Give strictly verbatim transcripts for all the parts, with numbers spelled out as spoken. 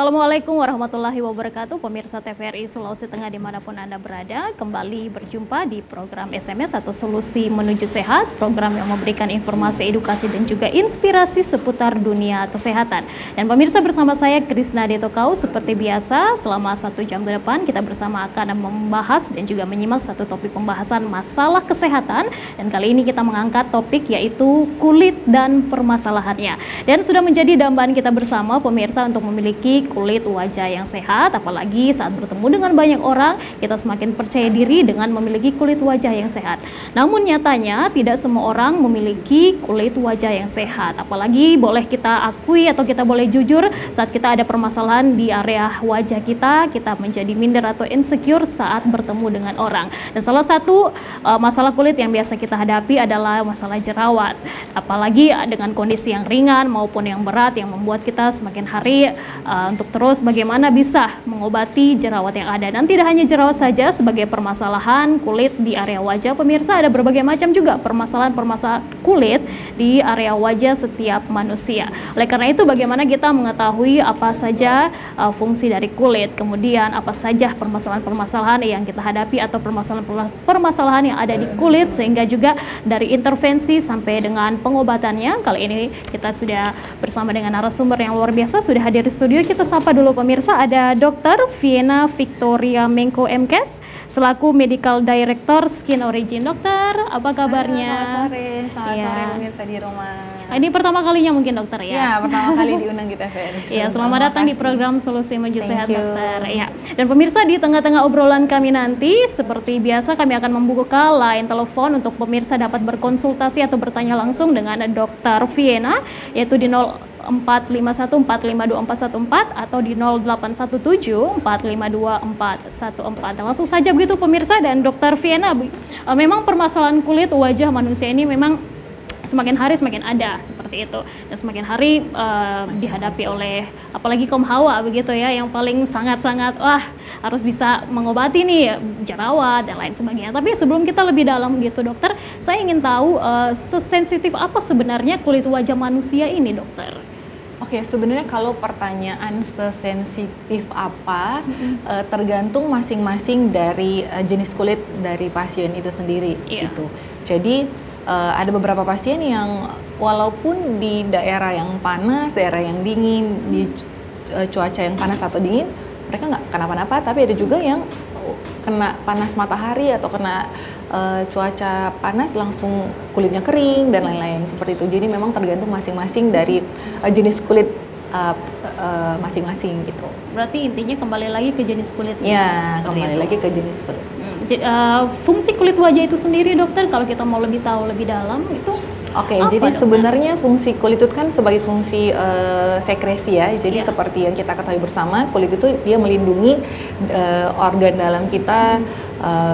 Assalamualaikum warahmatullahi wabarakatuh, pemirsa T V R I Sulawesi Tengah dimanapun Anda berada. Kembali berjumpa di program S M S atau Solusi Menuju Sehat, program yang memberikan informasi, edukasi, dan juga inspirasi seputar dunia kesehatan. Dan pemirsa, bersama saya Krisna Detokau, seperti biasa selama satu jam ke depan kita bersama akan membahas dan juga menyimak satu topik pembahasan masalah kesehatan. Dan kali ini kita mengangkat topik yaitu kulit dan permasalahannya. Dan sudah menjadi dambaan kita bersama pemirsa untuk memiliki kulit wajah yang sehat, apalagi saat bertemu dengan banyak orang, kita semakin percaya diri dengan memiliki kulit wajah yang sehat. Namun nyatanya tidak semua orang memiliki kulit wajah yang sehat, apalagi boleh kita akui atau kita boleh jujur saat kita ada permasalahan di area wajah kita, kita menjadi minder atau insecure saat bertemu dengan orang. Dan salah satu uh, masalah kulit yang biasa kita hadapi adalah masalah jerawat, apalagi dengan kondisi yang ringan maupun yang berat yang membuat kita semakin hari uh, untuk terus bagaimana bisa mengobati jerawat yang ada. Dan tidak hanya jerawat saja sebagai permasalahan kulit di area wajah, pemirsa, ada berbagai macam juga permasalahan-permasalahan kulit di area wajah setiap manusia. Oleh karena itu, bagaimana kita mengetahui apa saja uh, fungsi dari kulit, kemudian apa saja permasalahan-permasalahan yang kita hadapi atau permasalahan-permasalahan yang ada di kulit, sehingga juga dari intervensi sampai dengan pengobatannya. Kali ini kita sudah bersama dengan narasumber yang luar biasa, sudah hadir di studio. Kita sapa dulu pemirsa, ada Dokter Viena Victoria Mengko M Kes selaku Medical Director Skin Origin. Dokter, apa kabarnya? Halo, selamat sore, selamat ya. sore pemirsa di rumah. Ini pertama kalinya mungkin dokter ya? Ya, pertama kali diundang di T V R I. Ya, selamat datang di program Solusi Menuju Sehat, you. dokter. Ya. Dan pemirsa, di tengah-tengah obrolan kami nanti, seperti biasa kami akan membuka line telepon untuk pemirsa dapat berkonsultasi atau bertanya langsung dengan Dokter Viena, yaitu di nol empat lima satu empat lima dua empat satu empat atau di nol delapan satu tujuh empat lima dua empat satu empat. Langsung saja begitu pemirsa. Dan Dokter Viena, memang permasalahan kulit wajah manusia ini memang semakin hari semakin ada seperti itu, dan semakin hari uh, dihadapi oleh apalagi kaum hawa begitu ya, yang paling sangat-sangat wah harus bisa mengobati nih jerawat dan lain sebagainya. Tapi sebelum kita lebih dalam gitu dokter, saya ingin tahu uh, sesensitif apa sebenarnya kulit wajah manusia ini, dokter? Oke, sebenarnya kalau pertanyaan sesensitif apa, mm-hmm. uh, tergantung masing-masing dari uh, jenis kulit dari pasien itu sendiri. Yeah. Gitu. Jadi uh, ada beberapa pasien yang walaupun di daerah yang panas, daerah yang dingin, di uh, cuaca yang panas atau dingin, mereka nggak kenapa-napa. Tapi ada juga yang kena panas matahari atau kena uh, cuaca panas langsung kulitnya kering dan lain-lain seperti itu. Jadi memang tergantung masing-masing dari uh, jenis kulit uh, uh, masing-masing gitu. Berarti intinya kembali lagi ke jenis kulitnya. Ya, kembali itu. lagi ke jenis kulit. Hmm. Jadi, uh, fungsi kulit wajah itu sendiri, dokter, kalau kita mau lebih tahu lebih dalam itu. Oke, okay, jadi dokter? Sebenarnya fungsi kulit itu kan sebagai fungsi uh, sekresi ya. Jadi yeah. seperti yang kita ketahui bersama, kulit itu dia melindungi uh, organ dalam kita uh,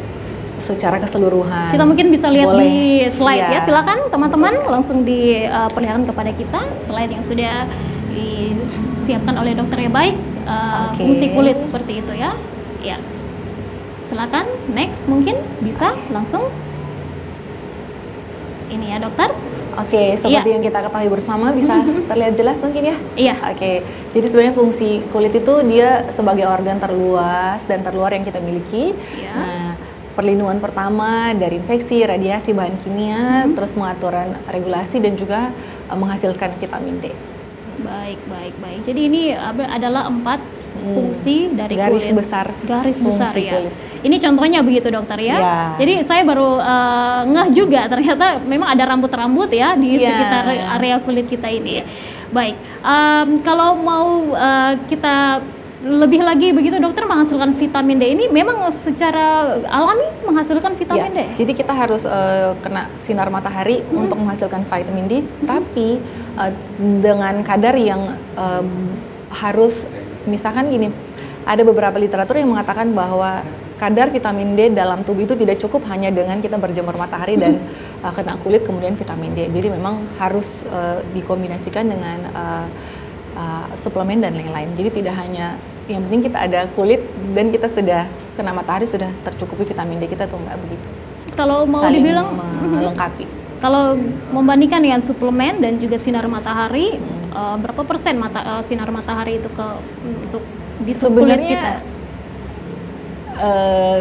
secara keseluruhan. Kita mungkin bisa lihat Boleh. di slide yeah. ya. Silakan teman-teman langsung diperlihatkan uh, kepada kita slide yang sudah disiapkan oleh dokter ya. Baik, uh, okay. fungsi kulit seperti itu ya. Ya. Silakan next, mungkin bisa langsung. Ini ya dokter. Oke, seperti yeah. yang kita ketahui bersama, bisa terlihat jelas mungkin ya? Iya. Oke, jadi sebenarnya fungsi kulit itu dia sebagai organ terluas dan terluar yang kita miliki. Yeah. Nah, perlindungan pertama dari infeksi, radiasi, bahan kimia, mm-hmm. terus pengaturan regulasi dan juga uh, menghasilkan vitamin D. Baik, baik, baik. Jadi ini adalah empat hmm. fungsi dari garis kulit. besar. Garis besar ya. Kulit. Ini contohnya begitu dokter ya. Ya. Jadi saya baru uh, ngeh juga ternyata memang ada rambut-rambut ya di ya. sekitar area kulit kita ini. Baik, um, kalau mau uh, kita lebih lagi begitu dokter, menghasilkan vitamin D ini memang secara alami menghasilkan vitamin ya. D. Jadi kita harus uh, kena sinar matahari hmm. untuk menghasilkan vitamin D, hmm. tapi uh, dengan kadar yang um, harus, misalkan gini, ada beberapa literatur yang mengatakan bahwa kadar vitamin D dalam tubuh itu tidak cukup hanya dengan kita berjemur matahari dan uh, kena kulit kemudian vitamin D. Jadi memang harus uh, dikombinasikan dengan uh, uh, suplemen dan lain-lain. Jadi tidak hanya yang penting kita ada kulit dan kita sudah kena matahari sudah tercukupi vitamin D kita tuh nggak begitu. Kalau mau saling dibilang melengkapi. Kalau membandingkan dengan suplemen dan juga sinar matahari, uh, berapa persen mata, uh, sinar matahari itu ke untuk di kulit kita? Uh,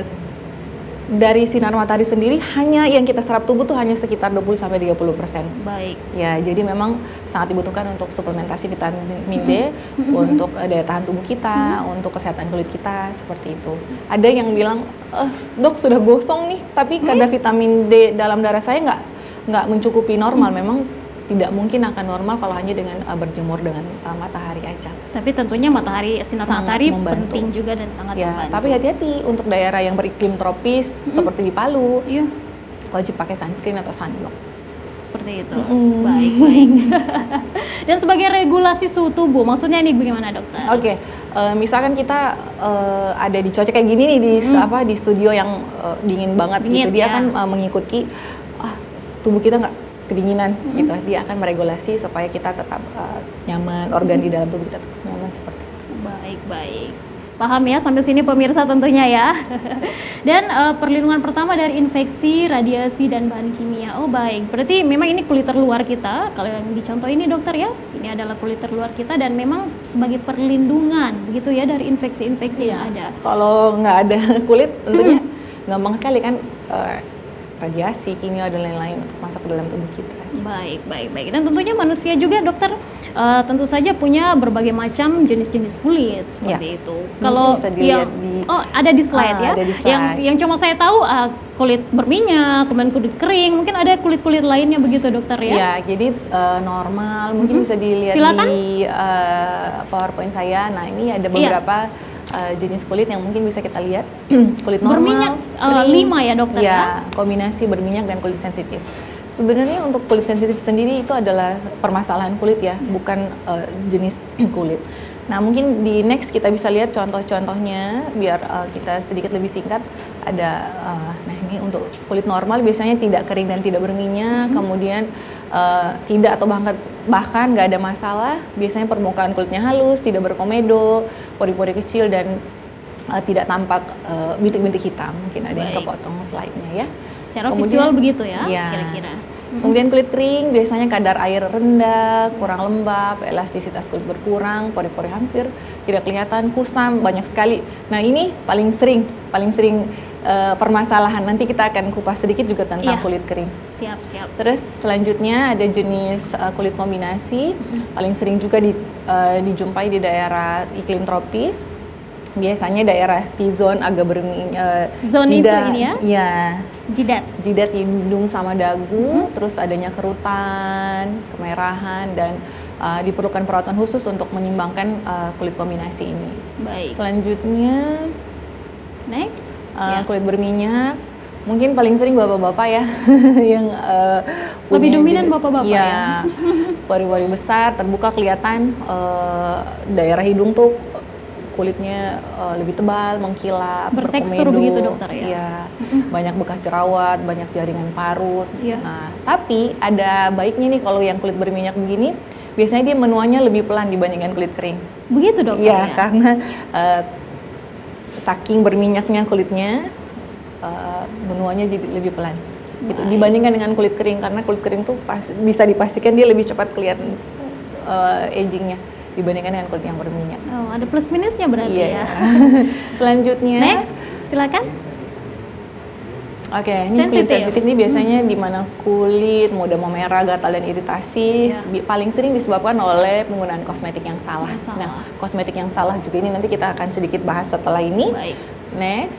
dari sinar matahari sendiri hanya yang kita serap tubuh tuh hanya sekitar dua puluh sampai tiga puluh persen. Baik. Ya, jadi memang sangat dibutuhkan untuk suplementasi vitamin D mm-hmm. untuk uh, daya tahan tubuh kita, mm-hmm. untuk kesehatan kulit kita, seperti itu. Ada yang bilang, eh, dok sudah gosong nih, tapi mm-hmm. kadar vitamin D dalam darah saya nggak nggak mencukupi normal. Mm-hmm. Memang tidak mungkin akan normal kalau hanya dengan uh, berjemur dengan uh, matahari aja. Tapi tentunya matahari, sinar sangat matahari membantu. Penting juga dan sangat ya, membantu. Tapi hati-hati untuk daerah yang beriklim tropis mm-hmm. seperti di Palu, yeah. wajib pakai sunscreen atau sunblock. Seperti itu. Mm-hmm. Baik, baik. Dan sebagai regulasi suhu tubuh, maksudnya ini bagaimana dokter? Oke, okay. uh, misalkan kita uh, ada di cuaca kayak gini nih di mm. apa di studio yang uh, dingin banget dingin, gitu, dia ya. akan uh, mengikuti ah, tubuh kita nggak kedinginan mm-hmm. gitu, dia akan meregulasi supaya kita tetap uh, nyaman, organ mm-hmm. di dalam tubuh kita tetap nyaman seperti itu. Baik, baik. Paham ya sampai sini pemirsa tentunya ya. Dan uh, perlindungan pertama dari infeksi, radiasi dan bahan kimia. Oh baik, berarti memang ini kulit terluar kita. Kalau yang dicontoh ini dokter ya, ini adalah kulit terluar kita dan memang sebagai perlindungan begitu ya dari infeksi-infeksi ya. yang ada. Kalau nggak ada kulit tentunya hmm. gampang sekali kan. Uh, radiasi, kimia dan lain-lain untuk masuk ke dalam tubuh kita. Baik, baik, baik. Dan tentunya manusia juga dokter uh, tentu saja punya berbagai macam jenis-jenis kulit seperti ya. itu. Kalau yang di, oh ada di slide ah, ya, di slide. yang yang cuma saya tahu uh, kulit berminyak, kemudian kulit kering, mungkin ada kulit-kulit lainnya begitu dokter ya? Ya, jadi uh, normal mungkin mm-hmm. bisa dilihat Silakan. di uh, PowerPoint saya. Nah ini ada beberapa ya. Uh, jenis kulit yang mungkin bisa kita lihat. Kulit normal, berminyak uh, lima ya dokter ya, ya? Kombinasi berminyak dan kulit sensitif. Sebenarnya untuk kulit sensitif sendiri itu adalah permasalahan kulit ya, bukan uh, jenis kulit. Nah mungkin di next kita bisa lihat contoh-contohnya biar uh, kita sedikit lebih singkat. Ada, uh, nah ini untuk kulit normal biasanya tidak kering dan tidak berminyak, hmm. kemudian uh, tidak atau bahkan bahkan nggak ada masalah. Biasanya permukaan kulitnya halus, tidak berkomedo, pori-pori kecil dan uh, tidak tampak uh, bintik-bintik hitam. Mungkin ada Baik. yang kepotong slide-nya ya. Secara kemudian, visual begitu ya, ya kira-kira. Kemudian kulit kering biasanya kadar air rendah, kurang lembab, elastisitas kulit berkurang, pori-pori hampir tidak kelihatan, kusam, banyak sekali. Nah ini paling sering, paling sering uh, permasalahan. Nanti kita akan kupas sedikit juga tentang iya. kulit kering. Siap, siap. Terus selanjutnya ada jenis uh, kulit kombinasi, mm-hmm. paling sering juga di, uh, dijumpai di daerah iklim tropis. Biasanya daerah T-zone agak berminyak. Uh, Zone itu ini ya? Iya. Jidat. Jidat, hidung sama dagu, mm-hmm. terus adanya kerutan, kemerahan, dan uh, diperlukan perawatan khusus untuk menyimbangkan uh, kulit kombinasi ini. Baik. Selanjutnya, next, uh, ya. kulit berminyak. Mungkin paling sering bapak-bapak ya, yang uh, lebih dominan bapak-bapak ya. ya. Pori-pori besar, terbuka kelihatan uh, daerah hidung tuh kulitnya uh, lebih tebal, mengkilap, bertekstur begitu dokter ya. Iya, mm-hmm. banyak bekas jerawat, banyak jaringan parut. Yeah. Nah, tapi ada baiknya nih kalau yang kulit berminyak begini, biasanya dia menuanya lebih pelan dibandingkan kulit kering. Begitu dokter ya? ya. Karena uh, saking berminyaknya kulitnya, uh, menuanya jadi lebih pelan. Gitu. Dibandingkan dengan kulit kering, karena kulit kering tuh pas, bisa dipastikan dia lebih cepat kelihatan uh, agingnya dibandingkan dengan kulit yang berminyak. Oh, ada plus minusnya berarti yeah. ya. Selanjutnya, next, silakan. Oke, okay, ini kulit sensitif ini biasanya hmm. di mana kulit mudah memerah, gatal dan iritasi, yeah. paling sering disebabkan oleh penggunaan kosmetik yang salah. Yang salah. Nah, kosmetik yang salah juga ini nanti kita akan sedikit bahas setelah ini. Baik. Next.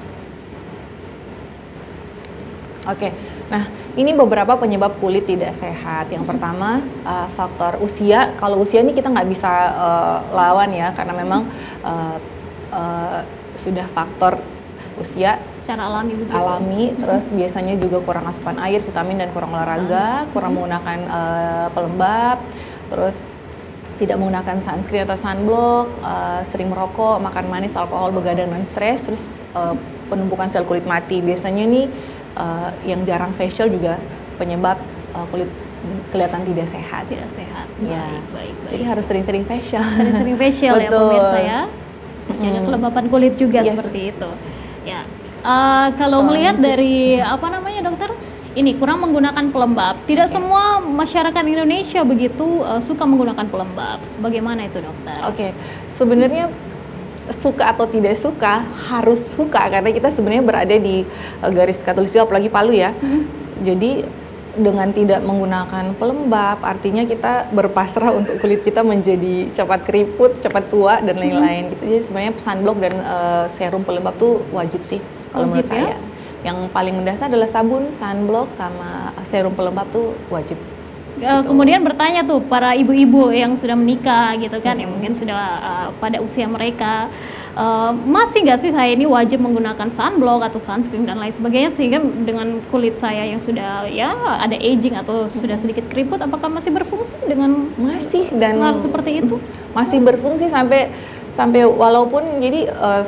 Oke, okay. Nah ini beberapa penyebab kulit tidak sehat. Yang pertama uh, faktor usia. Kalau usia ini kita nggak bisa uh, lawan ya, karena memang uh, uh, sudah faktor usia secara alami begitu. Alami, terus biasanya juga kurang asupan air, vitamin dan kurang olahraga, kurang menggunakan uh, pelembab, terus tidak menggunakan sunscreen atau sunblock, uh, sering merokok, makan manis, alkohol, begadang dan stres, terus uh, penumpukan sel kulit mati. Biasanya nih Uh, yang jarang facial juga penyebab uh, kulit kelihatan tidak sehat. Tidak sehat. Ya. Baik, baik, baik. Jadi harus sering-sering facial. Sering-sering facial ya pemirsa ya. Jaga hmm. kelembapan kulit juga yes. seperti itu. Ya. Uh, kalau melihat dari apa namanya dokter, ini kurang menggunakan pelembab. Tidak okay. semua masyarakat Indonesia begitu uh, suka menggunakan pelembab. Bagaimana itu, dokter? Oke, okay. Sebenarnya suka atau tidak suka harus suka karena kita sebenarnya berada di uh, garis khatulistiwa, apalagi Palu ya. Mm-hmm. Jadi dengan tidak menggunakan pelembab artinya kita berpasrah untuk kulit kita menjadi cepat keriput, cepat tua dan lain-lain. Mm-hmm. Gitu. Jadi sebenarnya sunblock dan uh, serum pelembab tuh wajib sih kalau menurut ya? saya. Yang paling mendasar adalah sabun, sunblock, sama serum pelembab tuh wajib. Gitu. Kemudian bertanya tuh para ibu-ibu yang sudah menikah gitu kan, hmm. yang mungkin sudah uh, pada usia mereka, uh, masih nggak sih saya ini wajib menggunakan sunblock atau sunscreen dan lain sebagainya, sehingga dengan kulit saya yang sudah ya ada aging atau sudah sedikit keriput, apakah masih berfungsi dengan masih dan seperti itu? Masih berfungsi sampai sampai walaupun jadi uh,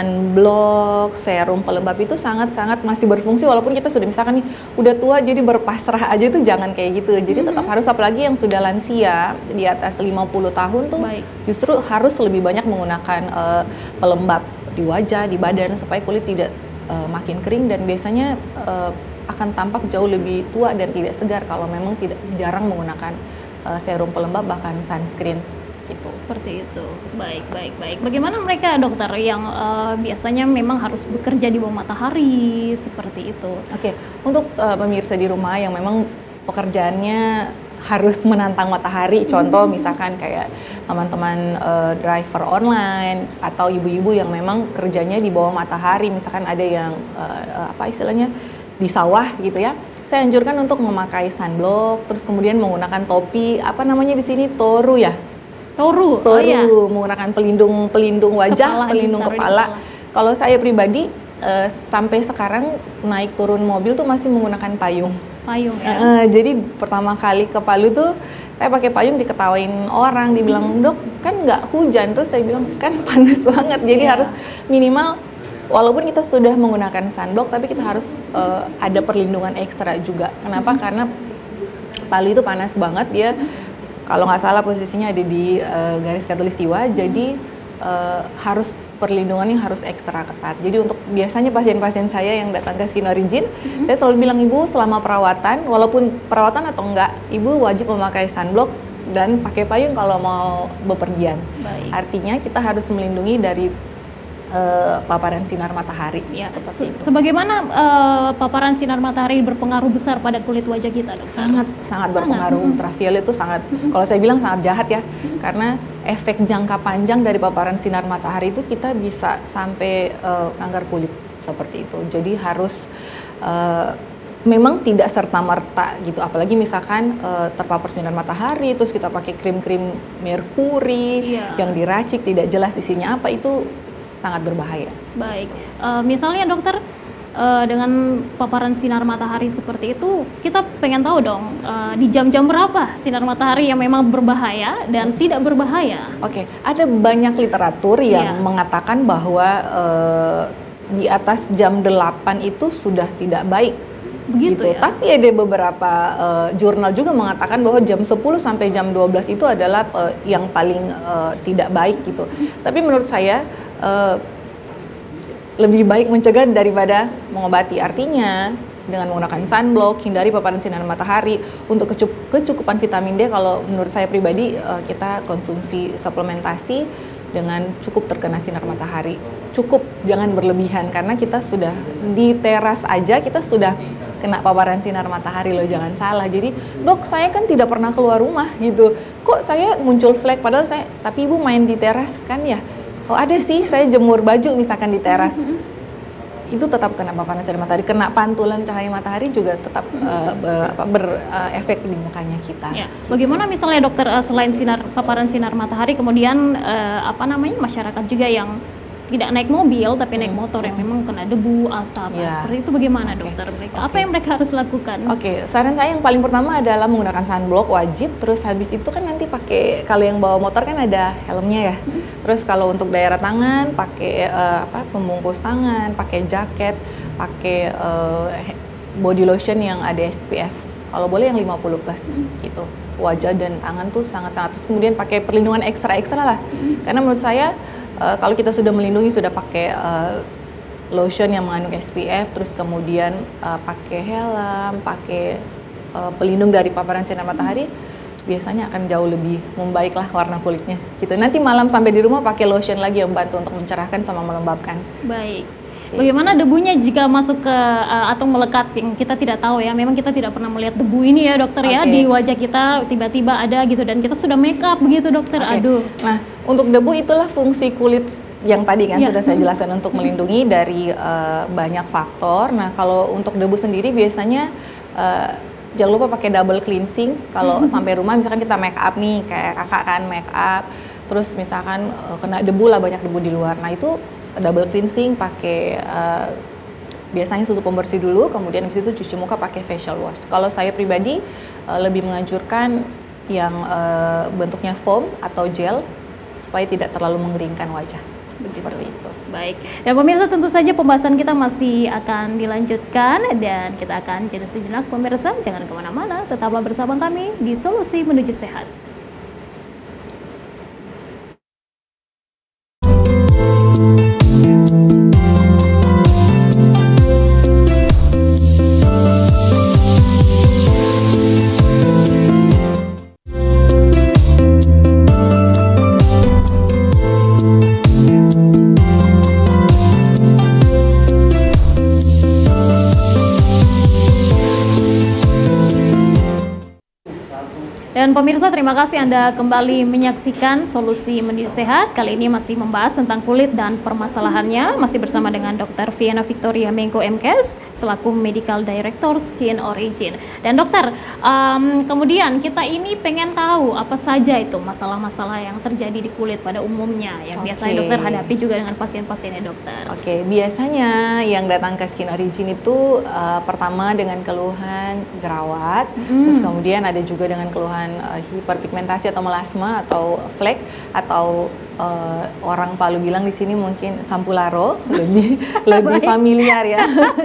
sunblock, serum pelembab itu sangat-sangat masih berfungsi walaupun kita sudah misalkan nih udah tua jadi berpasrah aja tuh jangan kayak gitu. Jadi mm-hmm. tetap harus, apalagi yang sudah lansia di atas lima puluh tahun tuh Baik. justru harus lebih banyak menggunakan uh, pelembab di wajah, di badan supaya kulit tidak uh, makin kering dan biasanya uh, akan tampak jauh lebih tua dan tidak segar kalau memang tidak jarang menggunakan uh, serum pelembab bahkan sunscreen. Gitu. Seperti itu. Baik, baik, baik. Bagaimana mereka dokter yang uh, biasanya memang harus bekerja di bawah matahari seperti itu? Oke, untuk uh, pemirsa di rumah yang memang pekerjaannya harus menantang matahari, contoh misalkan kayak teman-teman uh, driver online atau ibu-ibu yang memang kerjanya di bawah matahari, misalkan ada yang uh, apa istilahnya di sawah gitu ya. Saya anjurkan untuk memakai sunblock, terus kemudian menggunakan topi, apa namanya di sini, toru ya? Toru, Toru, oh iya. menggunakan pelindung pelindung wajah, kepala, pelindung kepala. Kalau saya pribadi uh, sampai sekarang naik turun mobil tuh masih menggunakan payung. Payung ya. Uh, jadi pertama kali ke Palu tuh saya pakai payung, diketawain orang, dibilang dok kan nggak hujan, terus saya bilang kan panas banget. Jadi yeah. harus minimal walaupun kita sudah menggunakan sunblock tapi kita harus uh, ada perlindungan ekstra juga. Kenapa? Mm-hmm. Karena Palu itu panas banget dia. Kalau nggak salah posisinya ada di uh, garis khatulistiwa, jadi uh, harus perlindungannya harus ekstra ketat. Jadi untuk biasanya pasien-pasien saya yang datang ke Skin Origin, mm-hmm. saya selalu bilang ibu selama perawatan, walaupun perawatan atau enggak, ibu wajib memakai sunblock dan pakai payung kalau mau bepergian. Baik. Artinya kita harus melindungi dari Uh, paparan sinar matahari. Ya, se sebagaimana uh, paparan sinar matahari berpengaruh besar pada kulit wajah kita, dok? Sangat, sangat berpengaruh. Mm-hmm. Ultraviolet itu sangat, mm-hmm. kalau saya bilang sangat jahat ya, mm-hmm. karena efek jangka panjang dari paparan sinar matahari itu kita bisa sampai uh, kanker kulit seperti itu. Jadi harus uh, memang tidak serta-merta gitu, apalagi misalkan uh, terpapar sinar matahari, terus kita pakai krim-krim merkuri yeah. yang diracik tidak jelas isinya apa, itu sangat berbahaya. Baik, uh, misalnya dokter uh, dengan paparan sinar matahari seperti itu, kita pengen tahu dong uh, di jam-jam berapa sinar matahari yang memang berbahaya dan tidak berbahaya. Oke, okay. Ada banyak literatur yang yeah. mengatakan bahwa uh, di atas jam delapan itu sudah tidak baik. Begitu gitu. Ya? Tapi ada beberapa uh, jurnal juga mengatakan bahwa jam sepuluh sampai jam dua belas itu adalah uh, yang paling uh, tidak baik gitu. Tapi menurut saya uh, lebih baik mencegah daripada mengobati. Artinya dengan menggunakan sunblock, hindari paparan sinar matahari. Untuk kecup kecukupan vitamin D, kalau menurut saya pribadi uh, kita konsumsi suplementasi dengan cukup terkena sinar matahari. Cukup, jangan berlebihan karena kita sudah di teras aja kita sudah kena paparan sinar matahari loh, jangan salah. Jadi dok saya kan tidak pernah keluar rumah gitu, kok saya muncul flek padahal saya, tapi ibu main di teras kan ya. Oh ada sih, saya jemur baju misalkan di teras, mm-hmm. itu tetap kena paparan sinar matahari, kena pantulan cahaya matahari juga tetap mm-hmm. uh, berefek uh, di mukanya kita. Ya. Bagaimana misalnya dokter uh, selain sinar paparan sinar matahari, kemudian uh, apa namanya masyarakat juga yang tidak naik mobil tapi naik motor yang memang kena debu, asap, ya. Seperti itu bagaimana dokter okay. mereka? Okay. Apa yang mereka harus lakukan? Oke, okay. saran saya yang paling pertama adalah menggunakan sunblock wajib. Terus habis itu kan nanti pakai, kalau yang bawa motor kan ada helmnya ya. Hmm. Terus kalau untuk daerah tangan pakai uh, apa pembungkus tangan, pakai jaket, pakai uh, body lotion yang ada S P F. Kalau boleh yang lima puluh plus hmm. gitu. Wajah dan tangan tuh sangat-sangat. Terus kemudian pakai perlindungan ekstra-ekstra lah. Hmm. Karena menurut saya Uh, kalau kita sudah melindungi, sudah pakai uh, lotion yang mengandung S P F, terus kemudian uh, pakai helm, pakai uh, pelindung dari paparan sinar matahari, biasanya akan jauh lebih membaik lah warna kulitnya gitu. Nanti malam sampai di rumah pakai lotion lagi yang membantu untuk mencerahkan sama melembabkan. Baik. Bagaimana debunya jika masuk ke uh, atau melekat yang kita tidak tahu ya, memang kita tidak pernah melihat debu ini ya dokter okay. ya di wajah kita tiba-tiba ada gitu dan kita sudah make up begitu dokter. Okay. Aduh. Nah untuk debu itulah fungsi kulit yang tadi kan yeah. sudah saya jelaskan untuk melindungi dari uh, banyak faktor. Nah kalau untuk debu sendiri biasanya uh, jangan lupa pakai double cleansing. Kalau sampai rumah misalkan kita make up nih kayak kakak kan make up, terus misalkan uh, kena debu lah, banyak debu di luar. Nah itu double cleansing pakai uh, biasanya susu pembersih dulu, kemudian habis itu cuci muka pakai facial wash. Kalau saya pribadi uh, lebih menganjurkan yang uh, bentuknya foam atau gel supaya tidak terlalu mengeringkan wajah. Seperti itu. Baik. Dan pemirsa tentu saja pembahasan kita masih akan dilanjutkan dan kita akan jeda sejenak pemirsa. Jangan kemana-mana, tetaplah bersama kami di Solusi Menuju Sehat. Dan pemirsa, terima kasih Anda kembali menyaksikan Solusi Menuju Sehat. Kali ini masih membahas tentang kulit dan permasalahannya. Masih bersama dengan dokter Viana Victoria Mengko M Kes selaku Medical Director Skin Origin. Dan dokter, um, kemudian kita ini pengen tahu apa saja itu masalah-masalah yang terjadi di kulit pada umumnya yang okay. biasanya dokter hadapi juga dengan pasien-pasiennya dokter. Oke, okay. biasanya yang datang ke Skin Origin itu uh, pertama dengan keluhan jerawat, mm. terus kemudian ada juga dengan keluhan Uh, hiperpigmentasi atau melasma atau flek atau uh, orang Palu bilang di sini mungkin sampularo lebih lebih familiar ya.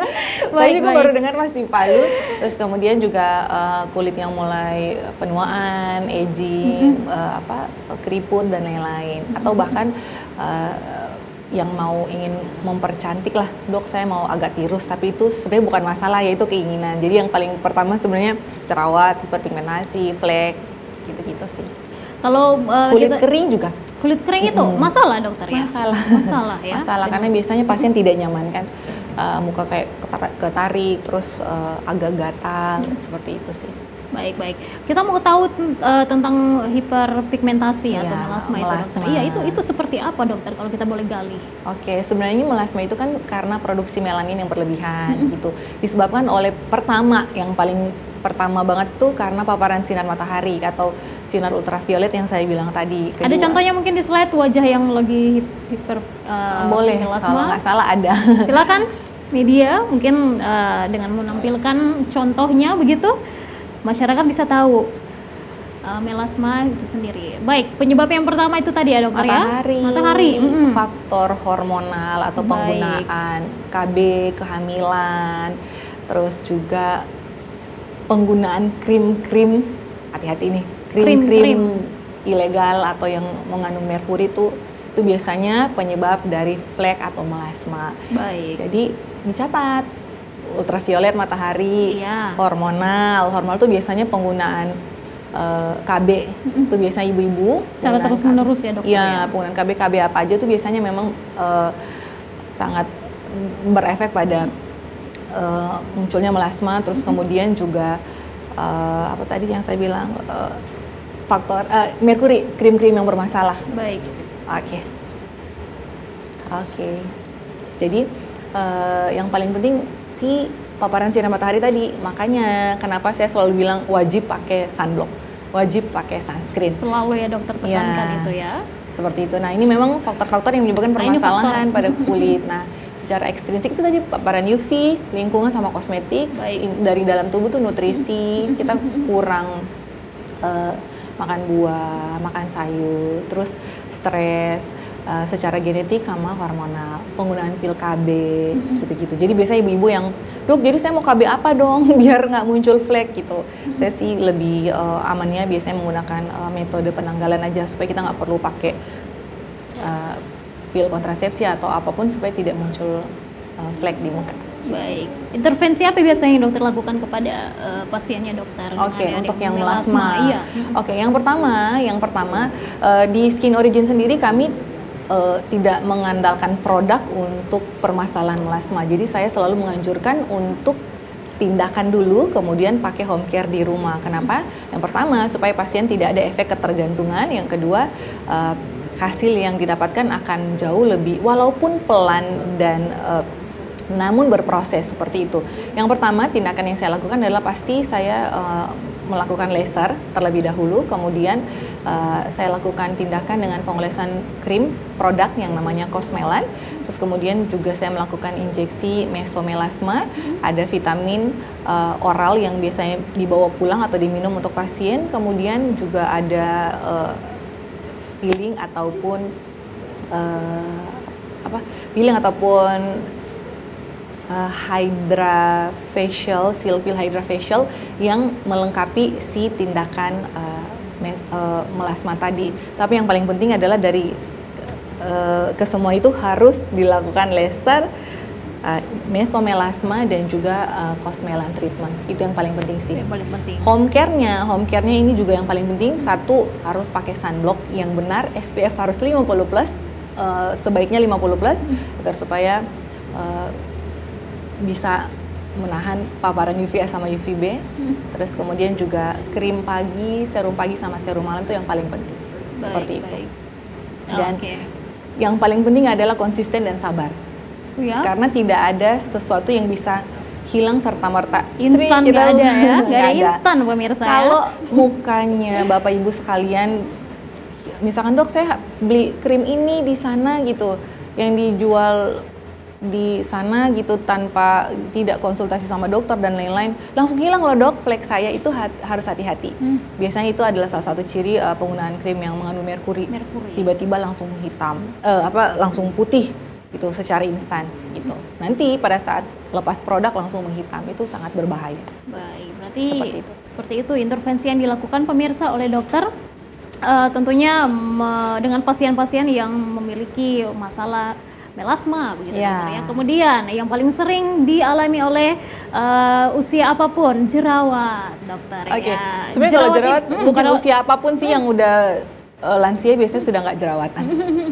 Saya juga baik. baru dengar Mas di Palu. Terus kemudian juga uh, kulit yang mulai penuaan, aging, mm-hmm. uh, apa keriput dan lain-lain. Mm-hmm. Atau bahkan uh, yang mau ingin mempercantik lah, dok saya mau agak tirus, tapi itu sebenarnya bukan masalah, yaitu keinginan. Jadi yang paling pertama sebenarnya jerawat, hiperpigmentasi, flek, gitu-gitu sih. Kalau uh, kulit kita, kering juga. Kulit kering itu hmm. masalah dokter ya? Masalah. Masalah ya? Masalah, karena biasanya pasien tidak nyaman kan, uh, muka kayak ketarik, terus uh, agak gatal, hmm. seperti itu sih. Baik-baik. Kita mau tahu uh, tentang hiperpigmentasi ya, atau melasma, melasma itu dokter. Iya, itu itu seperti apa dokter kalau kita boleh gali? Oke, sebenarnya melasma itu kan karena produksi melanin yang berlebihan mm-hmm. gitu. Disebabkan oleh pertama yang paling pertama banget tuh karena paparan sinar matahari atau sinar ultraviolet yang saya bilang tadi. Kedua, ada contohnya mungkin di slide wajah yang lagi hiper uh, boleh, melasma. Kalau nggak salah ada. Silakan media mungkin uh, dengan menampilkan contohnya begitu. Masyarakat bisa tahu uh, melasma itu sendiri. Baik, penyebab yang pertama itu tadi ya dokter matahari, ya? Matahari. Mm-hmm. Faktor hormonal atau Baik. penggunaan K B, kehamilan, terus juga penggunaan krim-krim, hati-hati nih, krim-krim ilegal atau yang mengandung merkuri itu itu biasanya penyebab dari flek atau melasma. Baik. Jadi dicatat. Ultraviolet matahari, iya. hormonal, hormonal itu biasanya penggunaan uh, K B, mm-hmm. itu biasanya ibu-ibu. Secara terus menerus ya dokter? Iya, ya? Penggunaan K B, K B apa aja itu biasanya memang uh, sangat berefek pada uh, munculnya melasma, terus mm-hmm. kemudian juga uh, apa tadi yang saya bilang uh, faktor uh, merkuri, krim-krim yang bermasalah. Baik. Oke, okay. oke. Okay. Jadi uh, yang paling penting si paparan sinar matahari tadi, makanya kenapa saya selalu bilang wajib pakai sunblock, wajib pakai sunscreen. Selalu ya dokter tekankan ya, itu ya. Seperti itu. Nah ini memang faktor-faktor yang menyebabkan permasalahan nah, pada kulit. Nah secara ekstrinsik itu tadi paparan U V, lingkungan sama kosmetik. Baik. Dari dalam tubuh tuh nutrisi, kita kurang uh, makan buah, makan sayur, terus stres. Uh, secara genetik sama hormonal, penggunaan pil K B, mm-hmm. gitu-gitu. Jadi biasanya ibu-ibu yang, dok jadi saya mau K B apa dong biar nggak muncul flek gitu. Mm-hmm. Saya sih lebih uh, amannya biasanya menggunakan uh, metode penanggalan aja supaya kita nggak perlu pakai uh, pil kontrasepsi atau apapun supaya tidak muncul uh, flek di muka. Baik, intervensi apa biasanya yang dokter lakukan kepada uh, pasiennya dokter? Oke, okay, untuk yang melasma. melasma. Iya. Oke, okay, yang pertama, yang pertama uh, di Skin Origin sendiri kami uh, tidak mengandalkan produk untuk permasalahan melasma. Jadi saya selalu menganjurkan untuk tindakan dulu, kemudian pakai home care di rumah. Kenapa? Yang pertama, supaya pasien tidak ada efek ketergantungan. Yang kedua, uh, hasil yang didapatkan akan jauh lebih, walaupun pelan dan uh, namun berproses seperti itu. Yang pertama, tindakan yang saya lakukan adalah pasti saya uh, melakukan laser terlebih dahulu, kemudian uh, saya lakukan tindakan dengan pengolesan krim produk yang namanya Cosmelan, terus kemudian juga saya melakukan injeksi mesomelasma, ada vitamin uh, oral yang biasanya dibawa pulang atau diminum untuk pasien, kemudian juga ada uh, peeling ataupun uh, apa peeling ataupun Uh, Hydra Facial, Silpil Hydra Facial yang melengkapi si tindakan uh, me, uh, melasma tadi. Tapi yang paling penting adalah dari uh, ke semua itu harus dilakukan laser, uh, mesomelasma dan juga uh, Cosmelan treatment. Itu yang paling penting sih. Yang paling penting. Home care-nya, home care-nya ini juga yang paling penting. Satu, harus pakai sunblock yang benar, S P F harus lima puluh plus, uh, sebaiknya lima puluh plus, hmm. agar supaya uh, bisa menahan paparan U V A sama U V B. Hmm. Terus kemudian juga krim pagi, serum pagi sama serum malam itu yang paling penting. Baik, seperti itu. Baik. Dan okay. yang paling penting adalah konsisten dan sabar. Ya. Karena tidak ada sesuatu yang bisa hilang serta merta. Instan nggak ada ya, nggak ada instan pemirsa. Kalau ya? Mukanya Bapak Ibu sekalian, misalkan dok saya beli krim ini di sana gitu, yang dijual di sana gitu tanpa tidak konsultasi sama dokter dan lain-lain, langsung hilang loh dok, flek saya itu hat, harus hati-hati. Hmm. Biasanya itu adalah salah satu ciri uh, penggunaan krim yang mengandung merkuri. Merkuri. Tiba-tiba langsung hitam, uh, apa langsung putih gitu secara instan gitu. Nanti pada saat lepas produk langsung menghitam, itu sangat berbahaya. Baik, berarti seperti itu, seperti itu intervensi yang dilakukan pemirsa oleh dokter. Uh, tentunya me, dengan pasien-pasien yang memiliki masalah melasma begitu ya. Dokter ya. Kemudian yang paling sering dialami oleh uh, usia apapun, jerawat, dokter. Oke. Okay. Ya. Sebenarnya kalau jerawat hmm, bukan jerawat. Usia apapun sih hmm. yang udah uh, lansia biasanya sudah nggak jerawatan.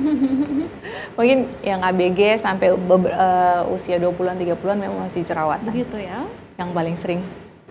Mungkin yang A B G sampai uh, usia dua puluhan tiga puluhan memang masih jerawatan. Begitu ya. Yang paling sering.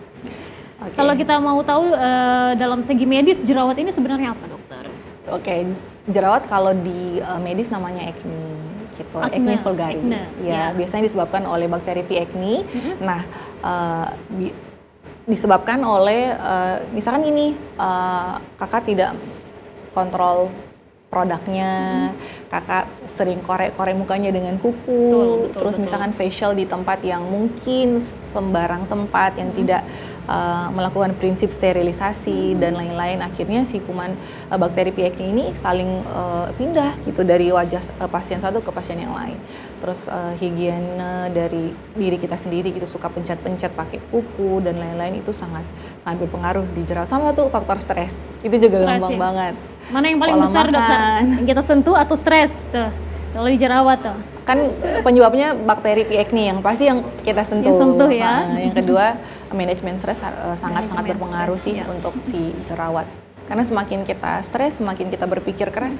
Okay. Kalau kita mau tahu uh, dalam segi medis jerawat ini sebenarnya apa, dokter? Oke, okay. Jerawat kalau di uh, medis namanya acne. Gitu, acne vulgari, acne, ya, ya biasanya disebabkan oleh bakteri P. acne. Mm-hmm. Nah, uh, bi- disebabkan oleh uh, misalkan ini uh, kakak tidak kontrol produknya, mm-hmm. kakak sering korek-korek mukanya dengan kuku, betul, betul, terus betul. Misalkan facial di tempat yang mungkin sembarang tempat yang mm-hmm. tidak Uh, melakukan prinsip sterilisasi hmm. dan lain-lain, akhirnya si kuman uh, bakteri P. acne ini saling uh, pindah gitu dari wajah uh, pasien satu ke pasien yang lain. Terus uh, higiene dari diri kita sendiri gitu, suka pencet-pencet pakai kuku dan lain-lain, itu sangat sangat berpengaruh di jerawat. Sama satu faktor stres, itu juga stress, gampang ya? Banget. Mana yang paling Pola besar makan. Dokter? Yang kita sentuh atau stres tuh? Kalau di jerawat tuh? Kan penyebabnya bakteri P. acne yang pasti yang kita sentuh. Yang sentuh ya. Nah, yang kedua manajemen stres uh, sangat-sangat berpengaruh stress, sih ya. Untuk si jerawat. Karena semakin kita stres, semakin kita berpikir keras,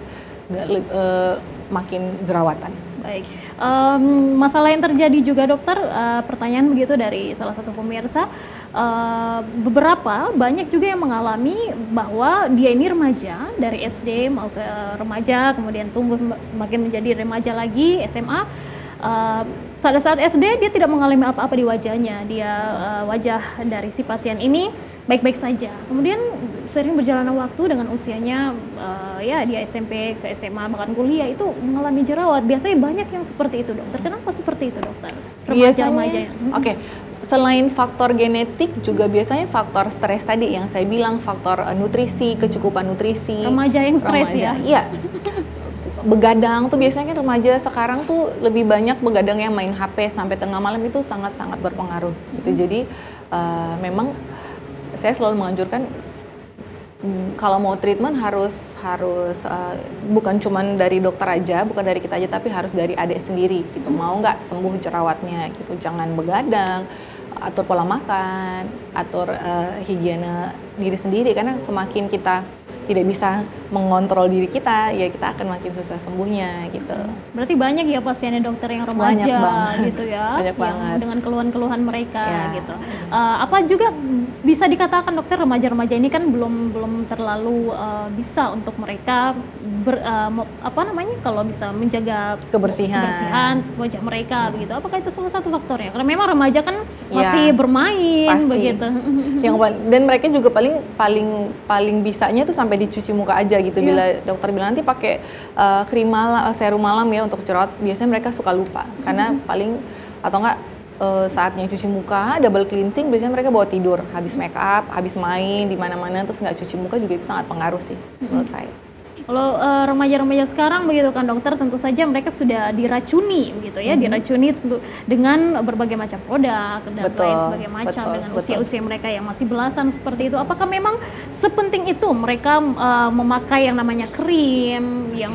uh, makin jerawatan. Baik, um, masalah yang terjadi juga dokter, uh, pertanyaan begitu dari salah satu pemirsa, uh, beberapa banyak juga yang mengalami bahwa dia ini remaja, dari S D mau ke remaja, kemudian tumbuh semakin menjadi remaja lagi, S M A. Uh, pada saat S D dia tidak mengalami apa-apa di wajahnya, dia uh, wajah dari si pasien ini baik-baik saja. Kemudian sering berjalannya waktu dengan usianya uh, ya dia S M P ke S M A bahkan kuliah itu mengalami jerawat. Biasanya banyak yang seperti itu, dokter. Kenapa seperti itu, dokter? Remaja-remaja. Hmm. Oke. Okay. Selain faktor genetik juga biasanya faktor stres tadi yang saya bilang, faktor uh, nutrisi, kecukupan nutrisi. Remaja yang stres ya. Iya. Begadang tuh biasanya kan remaja sekarang tuh lebih banyak begadang yang main H P sampai tengah malam, itu sangat-sangat berpengaruh gitu. Jadi uh, memang saya selalu menganjurkan Hmm, kalau mau treatment harus harus uh, bukan cuman dari dokter aja, bukan dari kita aja, tapi harus dari adik sendiri gitu. Hmm. Mau nggak sembuh jerawatnya gitu, jangan begadang, atur pola makan, atur uh, higiene diri sendiri, karena semakin kita tidak bisa mengontrol diri kita, ya kita akan makin susah sembuhnya gitu. Berarti banyak ya pasiennya dokter yang remaja gitu ya, banyak yang banget. dengan keluhan-keluhan mereka ya. gitu. Uh, apa juga bisa dikatakan dokter, remaja-remaja ini kan belum belum terlalu uh, bisa untuk mereka ber, uh, apa namanya kalau bisa menjaga kebersihan, kebersihan wajah mereka begitu. Apakah itu salah satu faktornya? Karena memang remaja kan masih ya, bermain pasti. begitu. Yang dan mereka juga paling paling paling bisanya tuh sampai dicuci muka aja gitu. Yeah. Bila dokter bilang nanti pakai uh, krim malam, serum malam ya untuk jerawat, biasanya mereka suka lupa mm-hmm. karena paling atau enggak uh, saatnya cuci muka, double cleansing, biasanya mereka bawa tidur, habis make up, habis main di mana-mana terus nggak cuci muka, juga itu sangat pengaruh sih mm-hmm. menurut saya. Kalau uh, remaja-remaja sekarang begitu kan dokter, tentu saja mereka sudah diracuni gitu ya, mm-hmm. diracuni dengan berbagai macam produk dan betul, lain sebagainya macam betul, dengan usia-usia mereka yang masih belasan seperti itu. Apakah memang sepenting itu mereka uh, memakai yang namanya krim yang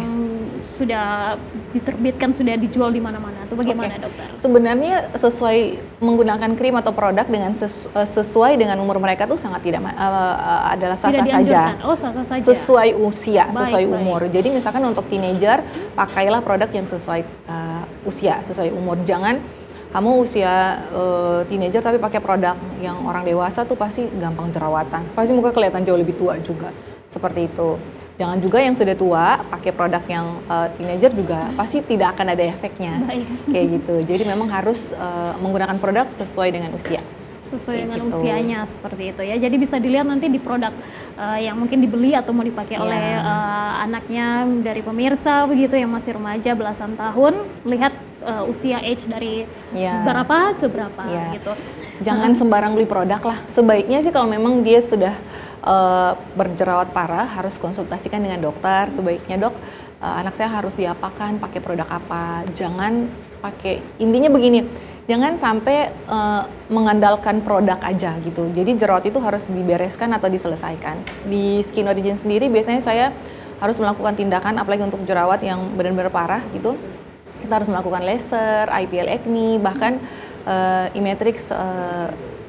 sudah diterbitkan, sudah dijual di mana-mana? Atau bagaimana okay. dokter? Sebenarnya sesuai menggunakan krim atau produk dengan sesu, sesuai dengan umur mereka tuh sangat tidak uh, adalah sah-sah saja. Oh, sah-sah saja. Sesuai usia, baik, sesuai baik. umur. Jadi misalkan untuk teenager, pakailah produk yang sesuai uh, usia, sesuai umur. Jangan kamu usia uh, teenager tapi pakai produk yang orang dewasa tuh pasti gampang jerawatan. Pasti muka kelihatan jauh lebih tua juga. Seperti itu. Jangan juga yang sudah tua pakai produk yang uh, teenager juga pasti tidak akan ada efeknya. Baik. Kayak gitu. Jadi memang harus uh, menggunakan produk sesuai dengan usia. Sesuai dengan gitu. Usianya seperti itu ya. Jadi bisa dilihat nanti di produk uh, yang mungkin dibeli atau mau dipakai yeah. oleh uh, anaknya dari pemirsa begitu yang masih remaja belasan tahun, lihat uh, usia age dari yeah. berapa ke berapa yeah. gitu. Jangan uh, sembarang beli produk lah. Sebaiknya sih kalau memang dia sudah Uh, berjerawat parah, harus konsultasikan dengan dokter. Sebaiknya dok, uh, anak saya harus diapakan, pakai produk apa. Jangan pakai, intinya begini, jangan sampai uh, mengandalkan produk aja gitu. Jadi jerawat itu harus dibereskan atau diselesaikan. Di Skin Origin sendiri biasanya saya harus melakukan tindakan, apalagi untuk jerawat yang benar-benar parah gitu. Kita harus melakukan laser, I P L acne, bahkan uh, Imatrix uh,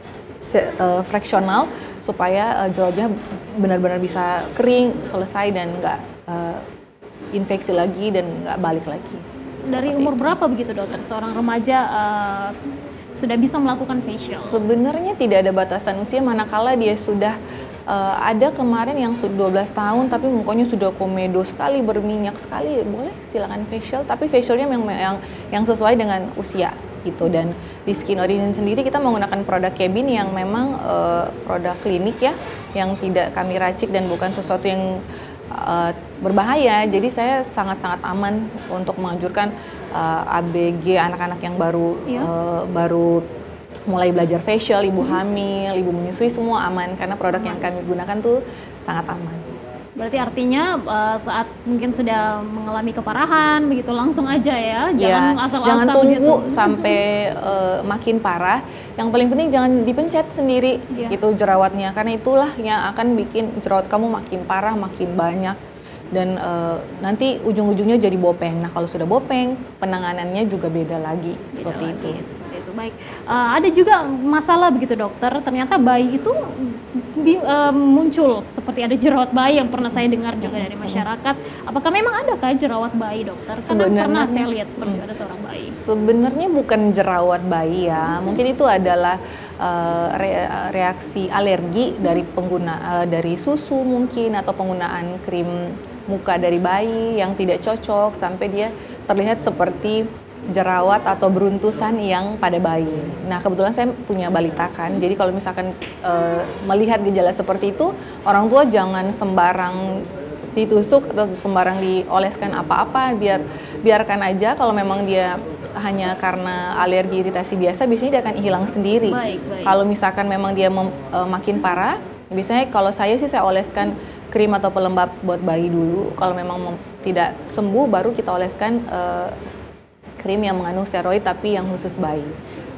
uh, fractional, supaya uh, jerawatnya benar-benar bisa kering, selesai, dan nggak uh, infeksi lagi dan nggak balik lagi. Dari umur itu. Berapa begitu dokter seorang remaja uh, sudah bisa melakukan facial? Sebenarnya tidak ada batasan usia, manakala dia sudah uh, ada kemarin yang sudah dua belas tahun tapi mukanya sudah komedo sekali, berminyak sekali, boleh silakan facial, tapi facialnya yang yang yang sesuai dengan usia gitu. Dan di Skin Origin sendiri kita menggunakan produk cabin yang memang uh, produk klinik ya, yang tidak kami racik dan bukan sesuatu yang uh, berbahaya. Jadi saya sangat-sangat aman untuk menganjurkan uh, A B G anak-anak yang baru yeah. uh, baru mulai belajar facial, ibu hamil, ibu menyusui, semua aman karena produk aman. Yang kami gunakan tuh sangat aman. Berarti artinya uh, saat mungkin sudah mengalami keparahan begitu langsung aja ya, jangan ya, asal-asal jangan tunggu gitu. Sampai uh, makin parah. Yang paling penting jangan dipencet sendiri ya. Gitu jerawatnya, karena itulah yang akan bikin jerawat kamu makin parah, makin banyak, dan uh, nanti ujung-ujungnya jadi bopeng. Nah kalau sudah bopeng, penanganannya juga beda lagi. Beda seperti lagi, itu. Seperti itu. Baik. Uh, ada juga masalah begitu dokter. Ternyata bayi itu di, uh, muncul seperti ada jerawat bayi yang pernah saya dengar juga dari masyarakat. Apakah memang ada kah jerawat bayi dokter? Karena pernah saya lihat seperti hmm. ada seorang bayi. Sebenarnya bukan jerawat bayi ya. Hmm. Mungkin itu adalah uh, re reaksi alergi dari pengguna uh, dari susu mungkin, atau penggunaan krim muka dari bayi yang tidak cocok sampai dia terlihat seperti jerawat atau beruntusan yang pada bayi. Nah kebetulan saya punya balita kan, jadi kalau misalkan e, melihat gejala seperti itu, orang tua jangan sembarang ditusuk atau sembarang dioleskan apa-apa, biar biarkan aja. Kalau memang dia hanya karena alergi iritasi biasa, biasanya dia akan hilang sendiri. Baik, baik. Kalau misalkan memang dia mem, e, makin parah, biasanya kalau saya sih saya oleskan krim atau pelembab buat bayi dulu. Kalau memang tidak sembuh, baru kita oleskan e, krim yang mengandung steroid tapi yang khusus bayi.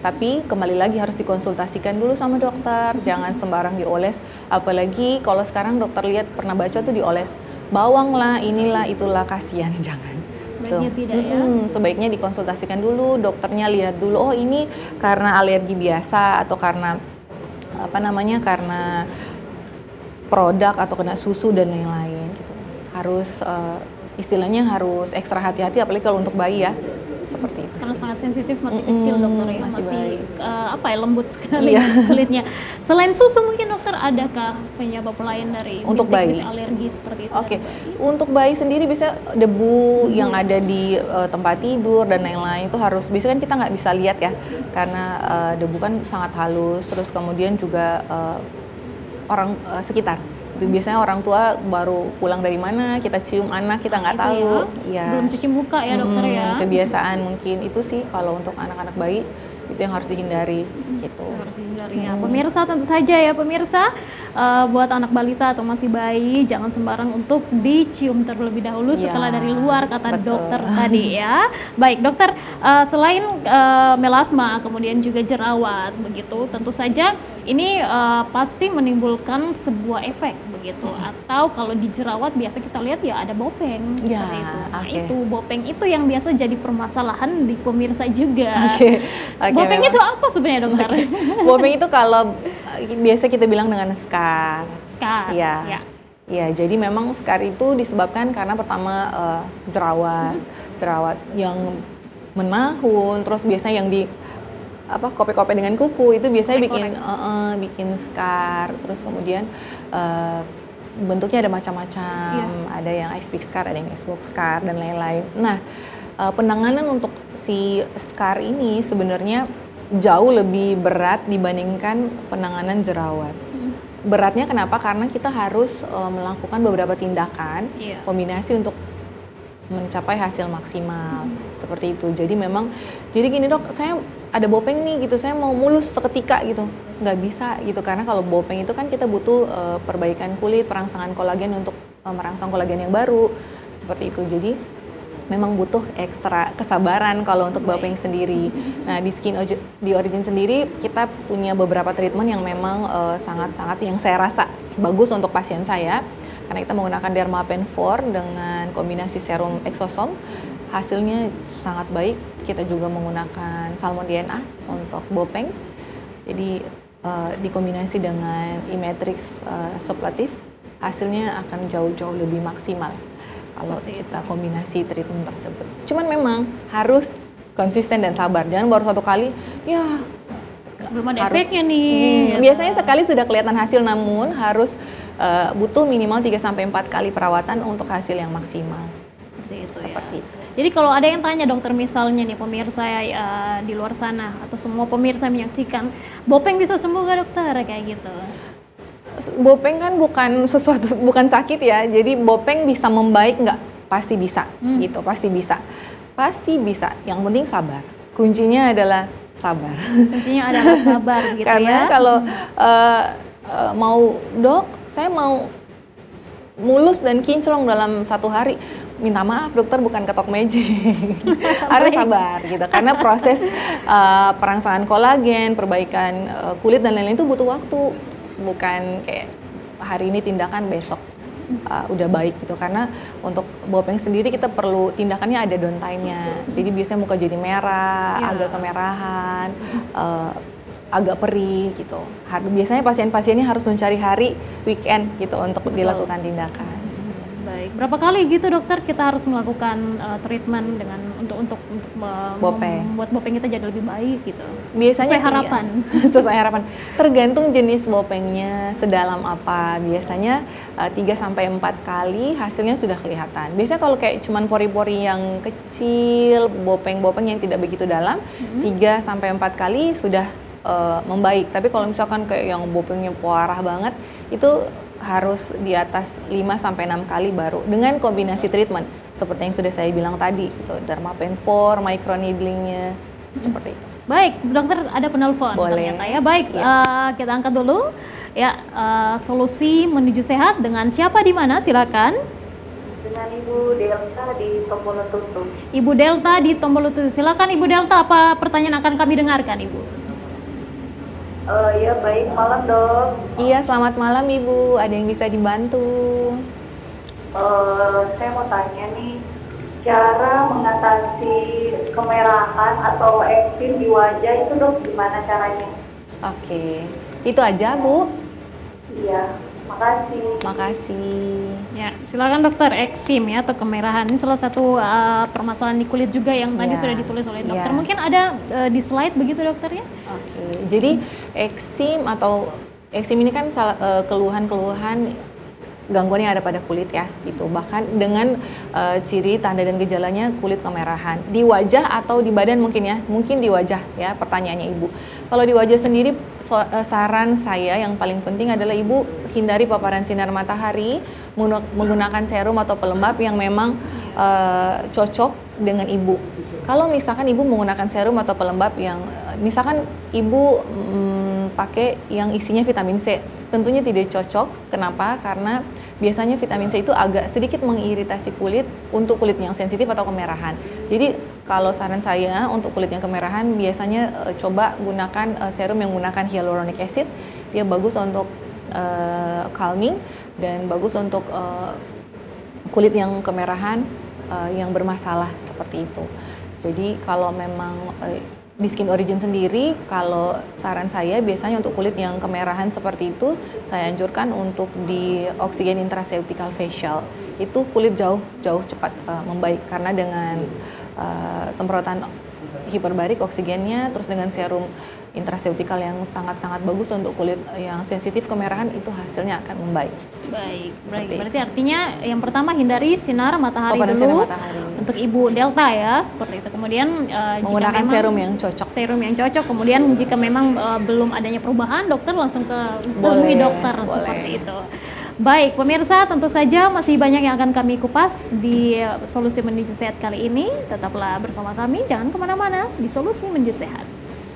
Tapi kembali lagi harus dikonsultasikan dulu sama dokter, jangan sembarang dioles. Apalagi kalau sekarang dokter lihat pernah baca tuh dioles bawang lah, inilah, itulah, kasihan, jangan. Sebaiknya tidak ya? Hmm, sebaiknya dikonsultasikan dulu, dokternya lihat dulu, oh ini karena alergi biasa atau karena apa namanya, karena produk atau kena susu dan lain-lain. Gitu. Harus uh, istilahnya harus ekstra hati-hati, apalagi kalau untuk bayi ya. Seperti itu. Karena sangat sensitif, masih Mm-mm, kecil dokter ya, masih, masih uh, apa ya, lembut sekali Iya. kulitnya. Selain susu mungkin dokter, adakah penyebab lain dari Untuk bayi? bintik-bintik alergi seperti itu? Oke, dari bayi? untuk bayi sendiri bisa debu yang ada di uh, tempat tidur dan lain-lain itu harus, biasanya kan kita nggak bisa lihat ya, karena uh, debu kan sangat halus, terus kemudian juga uh, orang uh, sekitar. Itu biasanya orang tua baru pulang dari mana, kita cium anak, kita nggak Itu tahu. ya? Ya. Belum cuci muka ya dokter Hmm, ya? Kebiasaan mungkin itu sih kalau untuk anak-anak bayi itu yang harus dihindari gitu. Harus dihindari ya. Pemirsa, tentu saja ya pemirsa, uh, buat anak balita atau masih bayi jangan sembarang untuk dicium terlebih dahulu Ya, setelah dari luar, kata betul. dokter tadi ya. Baik dokter, uh, selain uh, melasma kemudian juga jerawat begitu, tentu saja ini uh, pasti menimbulkan sebuah efek begitu. Atau kalau di jerawat biasa kita lihat ya ada bopeng Ya, seperti itu. Nah oke. itu bopeng itu yang biasa jadi permasalahan di pemirsa juga. Oke, oke, Bopeng memang. itu apa sebenarnya dokter? Bopeng itu kalau uh, biasa kita bilang dengan scar. Scar. Iya. Ya. Ya, jadi memang scar itu disebabkan karena pertama uh, jerawat, jerawat yang menahun, terus biasanya yang di apa kope-kope dengan kuku itu biasanya bikin Korek-korek. uh, uh, bikin scar, terus kemudian uh, bentuknya ada macam-macam, Iya. ada yang ice pick scar, ada yang icebox scar dan lain-lain. Nah, uh, penanganan untuk si scar ini sebenarnya jauh lebih berat dibandingkan penanganan jerawat. Beratnya kenapa? Karena kita harus uh, melakukan beberapa tindakan Iya. kombinasi untuk mencapai hasil maksimal seperti itu. Jadi memang, jadi gini dok, saya ada bopeng nih gitu, saya mau mulus seketika gitu, nggak bisa gitu, karena kalau bopeng itu kan kita butuh uh, perbaikan kulit, perangsangan kolagen untuk uh, merangsang kolagen yang baru seperti itu. Jadi memang butuh ekstra kesabaran kalau untuk bopeng sendiri. Nah di Skin Ojo- di Origin sendiri kita punya beberapa treatment yang memang uh, sangat-sangat yang saya rasa bagus untuk pasien saya. Karena kita menggunakan Dermapen empat dengan kombinasi serum exosom, hasilnya sangat baik. Kita juga menggunakan Salmon D N A untuk bopeng. Jadi uh, dikombinasi dengan Imatrix uh, Supplatif, hasilnya akan jauh-jauh lebih maksimal kalau kita kombinasi treatment tersebut. Cuman memang harus konsisten dan sabar. Jangan baru satu kali, ya Belum ada harus- efeknya nih. Hmm, gitu. biasanya sekali sudah kelihatan hasil, namun harus uh, butuh minimal tiga sampai empat kali perawatan untuk hasil yang maksimal. Seperti itu Seperti ya. itu. Jadi kalau ada yang tanya dokter, misalnya nih pemirsa ya, di luar sana atau semua pemirsa menyaksikan, bopeng bisa sembuh nggak dokter kayak gitu? Bopeng kan bukan sesuatu, bukan sakit ya. Jadi bopeng bisa membaik nggak? Pasti bisa, Hmm. gitu. Pasti bisa, pasti bisa. Yang penting sabar. Kuncinya adalah sabar. Kuncinya adalah sabar gitu Karena ya. kalau uh, uh, mau dok, saya mau mulus dan kinclong dalam satu hari. Minta maaf dokter, bukan ketok magic. Harus Baik. sabar gitu. Karena proses uh, perangsangan kolagen, perbaikan uh, kulit dan lain-lain itu butuh waktu. Bukan kayak hari ini tindakan besok uh, udah baik gitu. Karena untuk bopeng sendiri kita perlu tindakannya ada downtime-nya. Jadi biasanya muka jadi merah, Ya. agak kemerahan, uh, agak perih gitu. Har- Biasanya pasien-pasiennya harus mencari hari weekend gitu untuk Betul. dilakukan tindakan. Baik. Berapa kali gitu dokter kita harus melakukan uh, treatment dengan untuk untuk untuk uh, Bopeng. membuat bopeng kita jadi lebih baik gitu? Biasanya Sesuai harapan. iya. Sesuai harapan. Tergantung jenis bopengnya sedalam apa. Biasanya uh, tiga sampai empat kali hasilnya sudah kelihatan. Biasanya kalau kayak cuman pori-pori yang kecil, bopeng-bopeng yang tidak begitu dalam, tiga sampai empat kali sudah uh, membaik. Tapi kalau misalkan kayak yang bopengnya parah banget, itu harus di atas lima sampai enam kali baru dengan kombinasi treatment seperti yang sudah saya bilang tadi gitu. Dermapen empat, microneedlingnya seperti itu. Baik, dokter ada penelpon Boleh. ternyata ya. Baik, Iya. eh, kita angkat dulu. Ya, eh, solusi menuju sehat dengan siapa di mana? Silakan. Dengan Ibu Delta di Tombolotutu. Ibu Delta di Tombolotutu. Silakan Ibu Delta, apa pertanyaan akan kami dengarkan, Ibu? Uh, ya baik, malam dok. Iya, selamat malam Ibu. Ada yang bisa dibantu? Uh, saya mau tanya nih, cara mengatasi kemerahan atau eksim di wajah itu dok gimana caranya? Oke, itu aja Bu. Iya, makasih. Makasih. Ya, silakan dokter. Eksim ya atau kemerahan ini salah satu uh, permasalahan di kulit juga yang tadi Ya. sudah ditulis oleh dokter. Ya. Mungkin ada uh, di slide begitu dokter ya? Oke, jadi eksim atau eksim ini kan salah, uh, keluhan-keluhan gangguan yang ada pada kulit ya, itu bahkan dengan uh, ciri tanda dan gejalanya kulit kemerahan di wajah atau di badan mungkin ya, mungkin di wajah ya pertanyaannya Ibu. Kalau di wajah sendiri so, uh, saran saya yang paling penting adalah Ibu hindari paparan sinar matahari, menggunakan serum atau pelembab yang memang uh, cocok dengan Ibu. Kalau misalkan Ibu menggunakan serum atau pelembab yang misalkan Ibu mm, pakai yang isinya vitamin C, tentunya tidak cocok. Kenapa? Karena biasanya vitamin C itu agak sedikit mengiritasi kulit untuk kulit yang sensitif atau kemerahan. Jadi kalau saran saya untuk kulit yang kemerahan biasanya uh, coba gunakan uh, serum yang menggunakan hyaluronic acid. Dia bagus untuk uh, calming dan bagus untuk uh, kulit yang kemerahan uh, yang bermasalah seperti itu. Jadi kalau memang uh, di Skin Origin sendiri, kalau saran saya biasanya untuk kulit yang kemerahan seperti itu, saya anjurkan untuk di oksigen intraceutical facial. Itu kulit jauh jauh cepat uh, membaik karena dengan uh, semprotan hiperbarik oksigennya, terus dengan serum intraceutical yang sangat-sangat bagus untuk kulit yang sensitif kemerahan, itu hasilnya akan membaik. Baik, baik. Berarti artinya yang pertama hindari sinar matahari Paparan dulu sinar matahari. untuk Ibu Delta ya, seperti itu. Kemudian uh, Menggunakan jika memang serum yang cocok. Serum yang cocok. Kemudian jika memang uh, belum adanya perubahan, dokter langsung ke temui dokter boleh. seperti itu. Baik, pemirsa, tentu saja masih banyak yang akan kami kupas di Solusi Menuju Sehat kali ini. Tetaplah bersama kami, jangan kemana-mana di Solusi Menuju Sehat.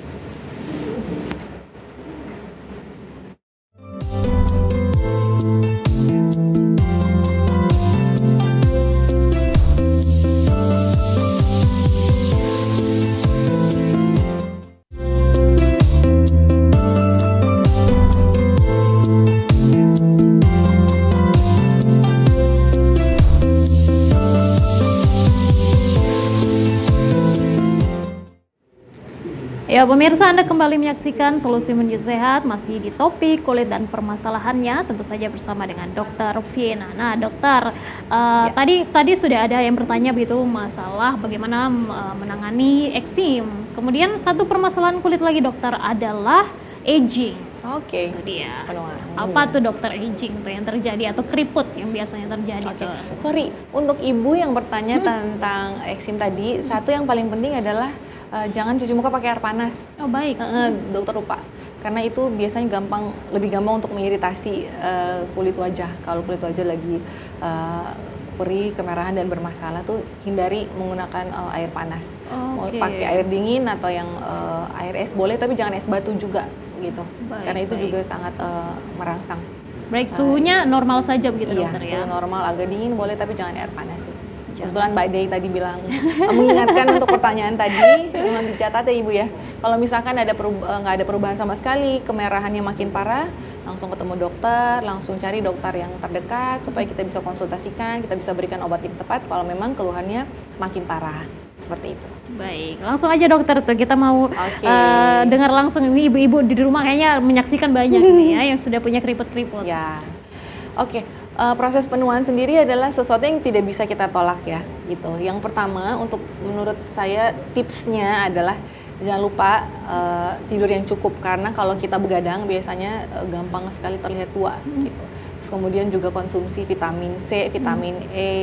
Ya pemirsa, Anda kembali menyaksikan Solusi Menuju Sehat, masih di topik kulit dan permasalahannya, tentu saja bersama dengan dokter Viena. Nah dokter, uh, ya. tadi tadi sudah ada yang bertanya begitu masalah bagaimana uh, menangani eksim. Kemudian satu permasalahan kulit lagi dokter adalah aging. Oke. Itu dia. Penuaan. Apa tuh dokter aging tuh yang terjadi atau keriput yang biasanya terjadi? Oke. Tuh? Sorry, untuk ibu yang bertanya Hmm. tentang eksim tadi, satu yang paling penting adalah Uh, jangan cuci muka pakai air panas. Oh baik. Uh, dokter lupa, karena itu biasanya gampang, lebih gampang untuk mengiritasi uh, kulit wajah. Kalau kulit wajah lagi uh, perih, kemerahan dan bermasalah tuh hindari menggunakan uh, air panas. Mau Okay. pakai air dingin atau yang uh, air es boleh, tapi jangan es batu juga gitu. Baik, Karena itu baik. juga sangat uh, merangsang. Baik, suhunya normal saja begitu Iya, dokter ya. suhu normal agak dingin boleh, tapi jangan air panas sih. Kebetulan Mbak Dey tadi bilang mengingatkan untuk pertanyaan tadi, memang dicatat ya Ibu ya. Kalau misalkan ada nggak ada perubahan sama sekali, kemerahannya makin parah, langsung ketemu dokter, langsung cari dokter yang terdekat supaya kita bisa konsultasikan, kita bisa berikan obat yang tepat kalau memang keluhannya makin parah. Seperti itu. Baik, langsung aja dokter tuh kita mau okay. uh, dengar langsung ini ibu-ibu di rumah kayaknya menyaksikan banyak nih ya yang sudah punya keriput-keriput. Ya, oke. Okay. Uh, proses penuaan sendiri adalah sesuatu yang tidak bisa kita tolak ya, gitu. Yang pertama, untuk menurut saya tipsnya adalah jangan lupa uh, tidur yang cukup, karena kalau kita begadang biasanya uh, gampang sekali terlihat tua, hmm. gitu. Terus kemudian juga konsumsi vitamin C, vitamin hmm. E,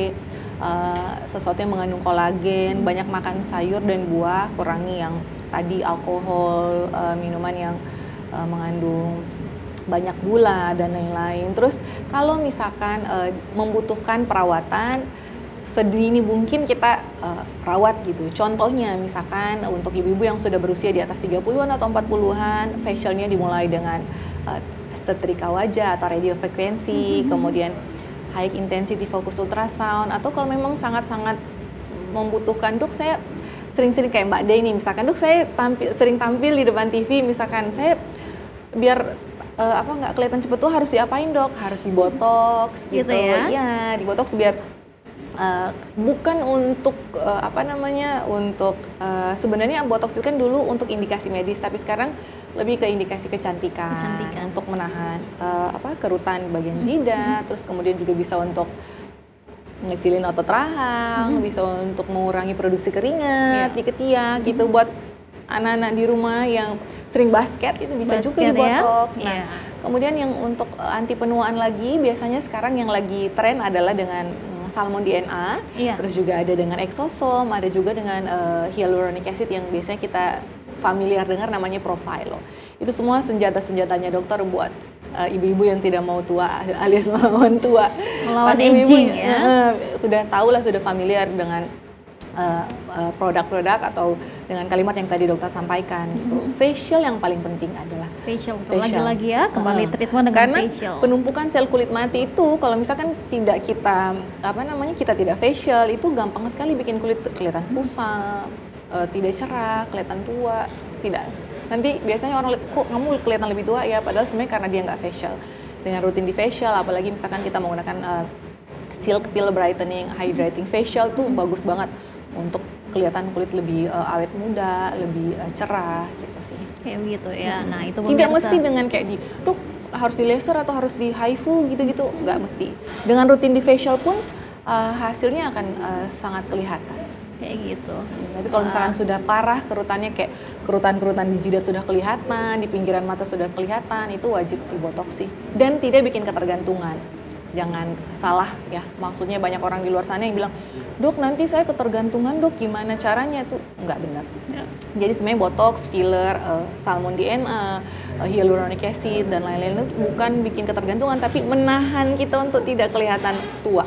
uh, sesuatu yang mengandung kolagen, hmm. banyak makan sayur dan buah, kurangi yang tadi alkohol, uh, minuman yang uh, mengandung banyak gula dan lain-lain. Terus kalau misalkan uh, membutuhkan perawatan, sedini mungkin kita uh, rawat gitu. Contohnya misalkan untuk ibu-ibu yang sudah berusia di atas tiga puluhan atau empat puluhan, facialnya dimulai dengan uh, estetika wajah atau radiofrekuensi, mm-hmm. kemudian high intensity focused ultrasound, atau kalau memang sangat-sangat membutuhkan, dok saya sering-sering kayak Mbak Dey nih, misalkan dok saya tampil, sering tampil di depan T V, misalkan saya biar uh, apa nggak kelihatan cepet tuh harus diapain dok? Harus dibotox gitu, gitu ya? Iya, dibotox biar uh, bukan untuk uh, apa namanya untuk uh, sebenarnya botox itu kan dulu untuk indikasi medis, tapi sekarang lebih ke indikasi kecantikan, kecantikan. Untuk menahan uh, apa kerutan bagian jidat, hmm. terus kemudian juga bisa untuk ngecilin otot rahang, hmm. bisa untuk mengurangi produksi keringat yeah. di ketiak hmm. gitu. Buat anak-anak di rumah yang sering basket itu bisa basket, juga dibotox. Ya? Nah, yeah. kemudian yang untuk anti penuaan lagi biasanya sekarang yang lagi tren adalah dengan salmon D N A, yeah. terus juga ada dengan exosom, ada juga dengan uh, hyaluronic acid yang biasanya kita familiar dengar namanya Profhilo. Itu semua senjata-senjatanya dokter buat uh, ibu-ibu yang tidak mau tua alias melawan tua. Melawan aging ya. Uh, sudah tahu lah, sudah familiar dengan uh, uh, produk-produk atau dengan kalimat yang tadi dokter sampaikan. Mm-hmm. Gitu. Facial yang paling penting adalah facial. Lagi-lagi ya, kembali uh, treatment dengan karena facial. Karena penumpukan sel kulit mati itu kalau misalkan tidak kita apa namanya kita tidak facial itu gampang sekali bikin kulit kelihatan kusam. Uh, tidak cerah, kelihatan tua, tidak. Nanti biasanya orang lihat, kok kamu kelihatan lebih tua ya, padahal sebenarnya karena dia nggak facial. Dengan rutin di facial, apalagi misalkan kita menggunakan uh, silk peel brightening, hydrating facial tuh bagus banget untuk kelihatan kulit lebih uh, awet muda, lebih uh, cerah gitu sih. Kayak gitu ya. Hmm. Nah itu tidak pemirsa. Mesti dengan kayak di, tuh harus di laser atau harus di haifu gitu-gitu, nggak mesti. Dengan rutin di facial pun uh, hasilnya akan uh, sangat kelihatan. Kayak gitu. Tapi kalau misalkan sudah parah kerutannya kayak kerutan-kerutan di jidat sudah kelihatan, di pinggiran mata sudah kelihatan, itu wajib dibotox sih. Dan tidak bikin ketergantungan. Jangan salah ya, maksudnya banyak orang di luar sana yang bilang, dok nanti saya ketergantungan dok, gimana caranya? Tuh nggak benar. Ya. Jadi sebenarnya botox, filler, uh, salmon D N A, uh, hyaluronic acid dan lain-lain itu bukan bikin ketergantungan, tapi menahan kita untuk tidak kelihatan tua.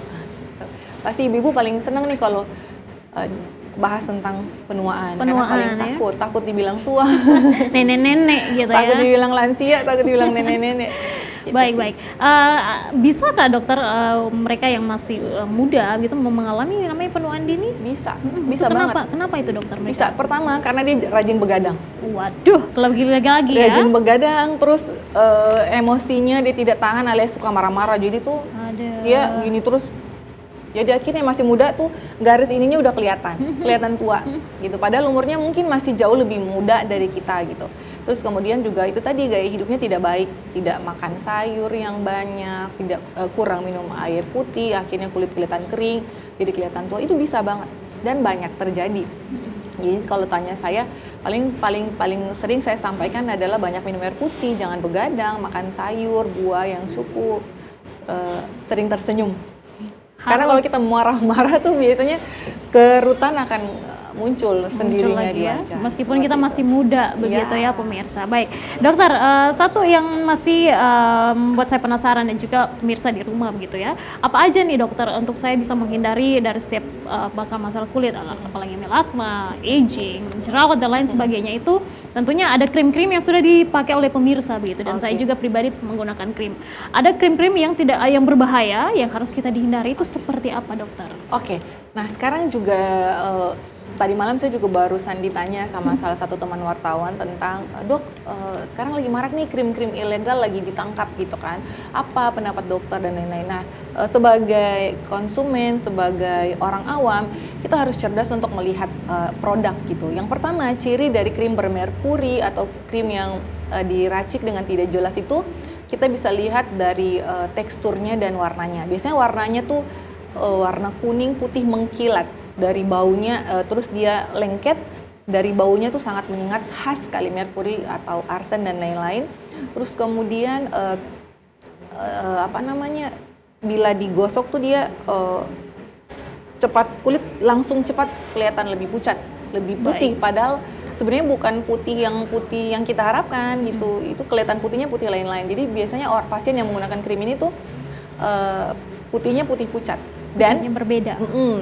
Pasti ibu-ibu paling senang nih kalau Uh, bahas tentang penuaan, penuaan karena paling ya? takut, takut dibilang tua, nenek-nenek gitu takut ya, takut dibilang lansia, takut dibilang nenek-nenek. Gitu Baik-baik, uh, bisakah dokter uh, mereka yang masih uh, muda gitu mengalami namanya penuaan dini? Bisa, hmm, bisa itu banget. Kenapa? Kenapa itu dokter mereka? Bisa, pertama karena dia rajin begadang. Waduh, lebih lagi ya? Rajin begadang, terus uh, emosinya dia tidak tahan alias suka marah-marah, jadi tuh Aduh. dia gini terus. Jadi akhirnya masih muda tuh garis ininya udah kelihatan, kelihatan tua gitu. Padahal umurnya mungkin masih jauh lebih muda dari kita gitu. Terus kemudian juga itu tadi gaya hidupnya tidak baik, tidak makan sayur yang banyak, tidak uh, kurang minum air putih, akhirnya kulit kelihatan kering, jadi kelihatan tua. Itu bisa banget dan banyak terjadi. Jadi kalau tanya saya, paling paling paling sering saya sampaikan adalah banyak minum air putih, jangan begadang, makan sayur, buah yang cukup, uh, sering tersenyum. Karena kalau kita marah-marah tuh biasanya kerutan akan muncul sendirinya di wajah. Meskipun kita masih muda begitu ya, ya pemirsa. Baik, dokter, uh, satu yang masih uh, membuat saya penasaran dan juga pemirsa di rumah begitu ya. Apa aja nih dokter untuk saya bisa menghindari dari setiap uh, masalah-masalah kulit, apalagi melasma, aging, jerawat dan lain sebagainya itu tentunya ada krim-krim yang sudah dipakai oleh pemirsa begitu dan okay. saya juga pribadi menggunakan krim. Ada krim-krim yang tidak yang berbahaya yang harus kita dihindari itu seperti apa dokter? Oke, okay. Nah sekarang juga uh, tadi malam saya juga barusan ditanya sama salah satu teman wartawan tentang, dok uh, sekarang lagi marak nih krim-krim ilegal lagi ditangkap gitu kan, apa pendapat dokter dan lain-lain. Nah uh, sebagai konsumen, sebagai orang awam, kita harus cerdas untuk melihat uh, produk gitu. Yang pertama, ciri dari krim bermerkuri atau krim yang uh, diracik dengan tidak jelas itu kita bisa lihat dari uh, teksturnya dan warnanya. Biasanya warnanya tuh uh, warna kuning putih mengkilat. Dari baunya, uh, terus dia lengket, dari baunya tuh sangat menyengat, khas sekali merkuri atau arsen dan lain-lain. Terus kemudian uh, uh, apa namanya, bila digosok tuh dia uh, cepat, kulit langsung cepat kelihatan lebih pucat, lebih putih. Baik. Padahal sebenarnya bukan putih yang putih yang kita harapkan gitu. Hmm. Itu kelihatan putihnya putih lain-lain. Jadi biasanya orang pasien yang menggunakan krim ini tuh uh, putihnya putih pucat dan yang berbeda. Mm -mm,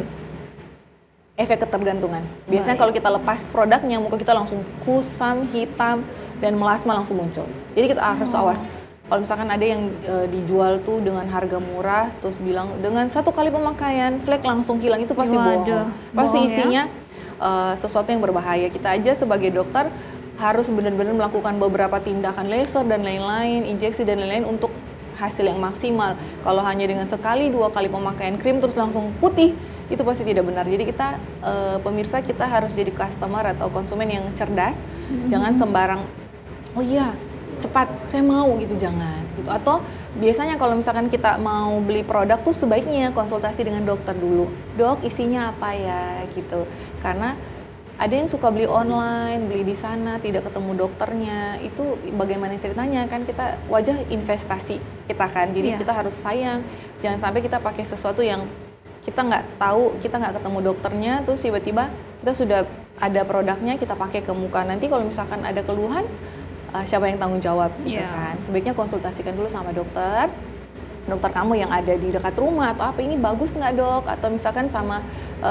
efek ketergantungan. Biasanya Baik. Kalau kita lepas produknya, muka kita langsung kusam, hitam, dan melasma langsung muncul. Jadi kita harus oh. awas. Kalau misalkan ada yang e, dijual tuh dengan harga murah, terus bilang dengan satu kali pemakaian, flek langsung hilang, itu pasti Waduh. bohong. Pasti bohong, isinya ya? e, sesuatu yang berbahaya. Kita aja sebagai dokter harus benar-benar melakukan beberapa tindakan laser dan lain-lain, injeksi dan lain-lain untuk hasil yang maksimal. Kalau hanya dengan sekali dua kali pemakaian krim terus langsung putih, itu pasti tidak benar. Jadi kita uh, pemirsa, kita harus jadi customer atau konsumen yang cerdas. Mm-hmm. Jangan sembarang, oh iya cepat saya mau gitu, jangan gitu. Atau biasanya kalau misalkan kita mau beli produk tuh sebaiknya konsultasi dengan dokter dulu. Dok, isinya apa ya gitu. Karena ada yang suka beli online, beli di sana, tidak ketemu dokternya. Itu bagaimana ceritanya, kan kita wajah investasi kita kan. Jadi yeah. kita harus sayang. Jangan sampai kita pakai sesuatu yang kita nggak tahu, kita nggak ketemu dokternya, terus tiba-tiba kita sudah ada produknya, kita pakai ke muka. Nanti kalau misalkan ada keluhan, uh, siapa yang tanggung jawab gitu yeah. kan. Sebaiknya konsultasikan dulu sama dokter. Dokter kamu yang ada di dekat rumah atau apa, ini bagus nggak dok? Atau misalkan sama...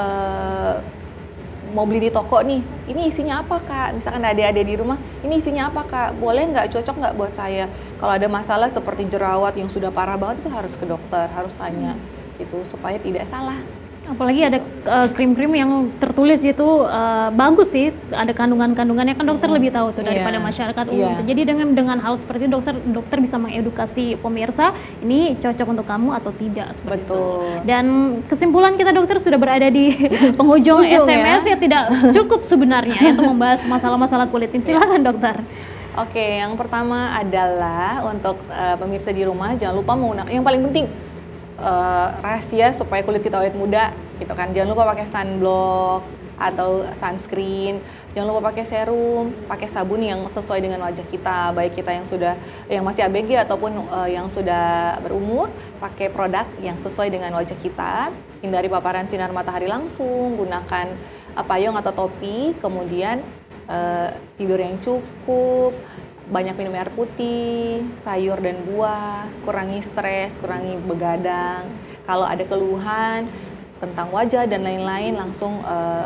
Uh, mau beli di toko nih, ini isinya apa kak? Misalkan adik-adik di rumah, ini isinya apa kak? Boleh nggak, cocok nggak buat saya? Kalau ada masalah seperti jerawat yang sudah parah banget, itu harus ke dokter, harus tanya itu supaya tidak salah. Apalagi ada uh, krim-krim yang tertulis itu uh, bagus sih, ada kandungan-kandungannya, kan dokter hmm. lebih tahu tuh daripada yeah. masyarakat umum. Yeah. Jadi dengan dengan hal seperti itu dokter dokter bisa mengedukasi pemirsa, ini cocok untuk kamu atau tidak seperti Betul. itu. Dan kesimpulan kita dokter sudah berada di penghujung S M S ya, ya tidak cukup sebenarnya ya, untuk membahas masalah-masalah kulit ini. Silakan dokter. Oke, yang pertama adalah untuk uh, pemirsa di rumah jangan lupa menggunakan, yang paling penting Uh, rahasia supaya kulit kita awet muda gitu kan. Jangan lupa pakai sunblock atau sunscreen, jangan lupa pakai serum, pakai sabun yang sesuai dengan wajah kita, baik kita yang sudah yang masih A B G ataupun uh, yang sudah berumur, pakai produk yang sesuai dengan wajah kita. Hindari paparan sinar matahari langsung, gunakan uh, payung atau topi, kemudian uh, tidur yang cukup, banyak minum air putih, sayur dan buah, kurangi stres, kurangi begadang. Kalau ada keluhan tentang wajah dan lain-lain, langsung uh,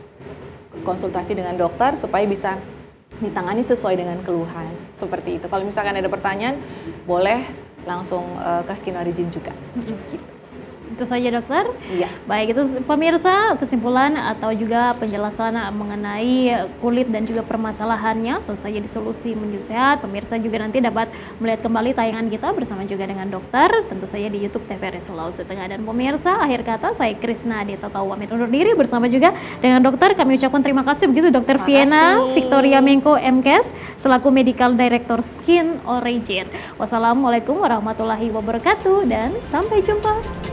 konsultasi dengan dokter supaya bisa ditangani sesuai dengan keluhan. Seperti itu. Kalau misalkan ada pertanyaan, boleh langsung uh, ke Skin Origin juga. Mm-hmm. Gitu. Itu saja dokter. Iya. Baik, itu pemirsa kesimpulan atau juga penjelasan mengenai kulit dan juga permasalahannya, tentu saja di Solusi Menuju Sehat. Pemirsa juga nanti dapat melihat kembali tayangan kita bersama juga dengan dokter, tentu saja di YouTube T V R I Sulawesi Tengah. Dan pemirsa, akhir kata saya Krisna Adita pamit undur diri bersama juga dengan dokter. Kami ucapkan terima kasih begitu Dokter Viena Victoria Mengko M Kes selaku Medical Director Skin Origin. Wassalamualaikum warahmatullahi wabarakatuh dan sampai jumpa.